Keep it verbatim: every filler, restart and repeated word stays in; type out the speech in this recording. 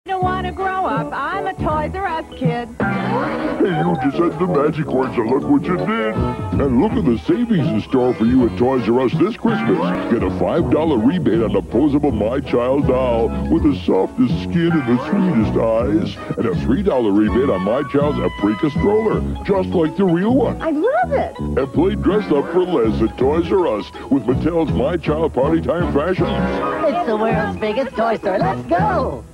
I don't want to grow up. I'm a Toys R Us kid. Hey, you just had the magic words, and look what you did. And look at the savings in store for you at Toys R Us this Christmas. Get a five dollar rebate on a posable My Child doll with the softest skin and the sweetest eyes. And a three dollar rebate on My Child's Aprika stroller, just like the real one. I love it. And play dress up for less at Toys R Us with Mattel's My Child Party Time fashions. It's the world's biggest toy store. Let's go!